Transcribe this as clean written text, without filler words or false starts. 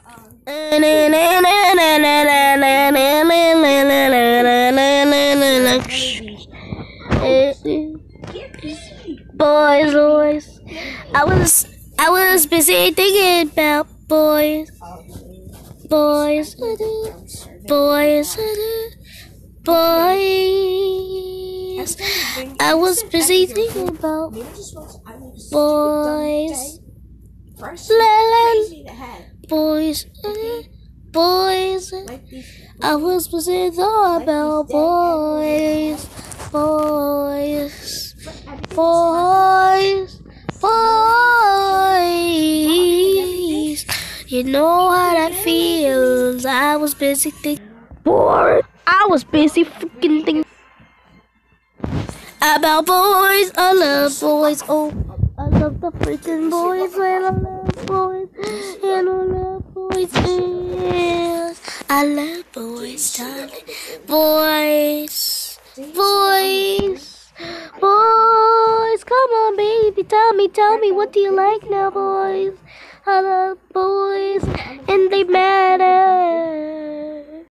Boys. I was busy thinking about boys, boys, boys, boys. I was busy thinking about boys, boys, boys. I was busy thinking about boys, boys, boys, boys. You know how that feels. I was busy thinking. Bored. I was busy freaking thinking about boys. I love boys. Oh, I love the freaking boys. And I love boys. And I love boys. Yes. I love boys, darling. Boys. Boys. Boys. Come on, baby. Tell me. What do you like now, boys?